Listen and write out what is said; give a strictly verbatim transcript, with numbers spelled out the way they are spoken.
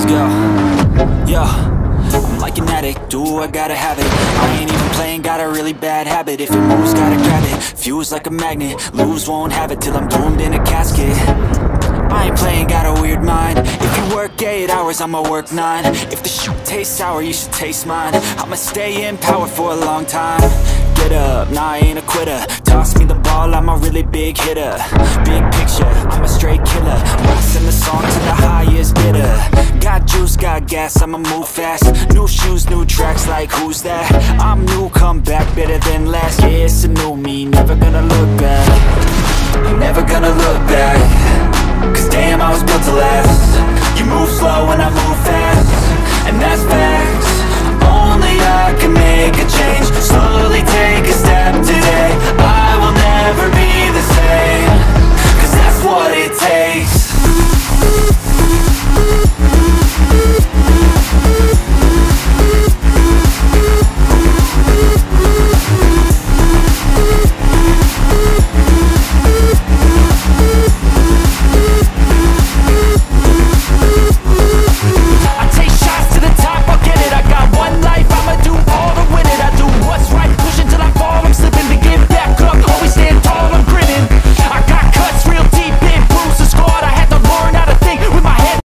Let's go. Yo, I'm like an addict, do I gotta have it. I ain't even playing, got a really bad habit. If it moves, gotta grab it, fuse like a magnet. Lose, won't have it till I'm doomed in a casket. I ain't playing, got a weird mind. If you work eight hours, I'ma work nine. If the shoot tastes sour, you should taste mine. I'ma stay in power for a long time. Get up, nah, I ain't a quitter. Toss me the ball, I'm a really big hitter. Big picture, I'm a straight killer. Blasting the song to the highest bidder. Got juice, got gas, I'ma move fast. New shoes, new tracks, like who's that? I'm new, come back, better than last. Yeah, it's a new me, never gonna